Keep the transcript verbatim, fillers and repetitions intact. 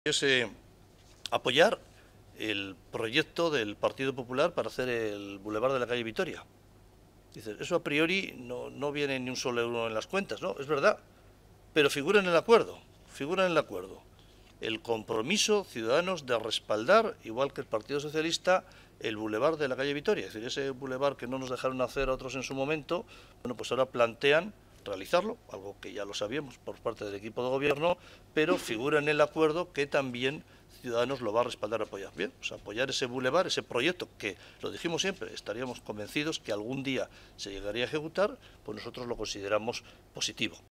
es eh, apoyar el proyecto del Partido Popular para hacer el Boulevard de la calle Vitoria. Dice, eso a priori no, no viene ni un solo euro en las cuentas, ¿no? Es verdad, pero figura en el acuerdo, figura en el acuerdo. El compromiso ciudadanos de respaldar, igual que el Partido Socialista, el Boulevard de la calle Vitoria. Es decir, ese Boulevard que no nos dejaron hacer a otros en su momento, bueno, pues ahora plantean realizarlo, algo que ya lo sabíamos por parte del equipo de gobierno, pero figura en el acuerdo que también Ciudadanos lo va a respaldar, apoyar. Bien, pues apoyar ese bulevar, ese proyecto que, lo dijimos siempre, estaríamos convencidos que algún día se llegaría a ejecutar, pues nosotros lo consideramos positivo.